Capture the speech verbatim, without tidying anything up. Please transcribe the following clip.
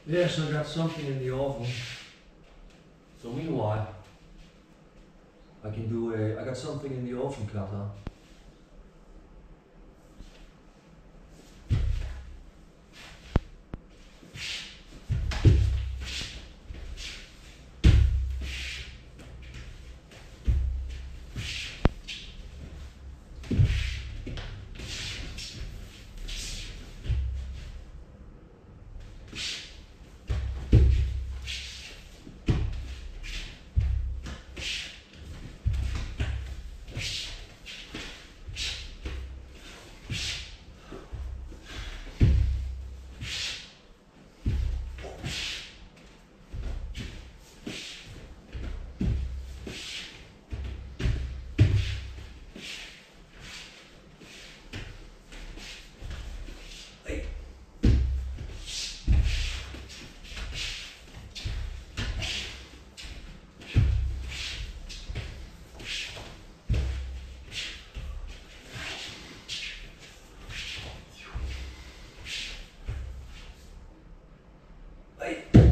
Yes, I got something in the oven. So meanwhile, I can do a. I got something in the oven, kata. Hey.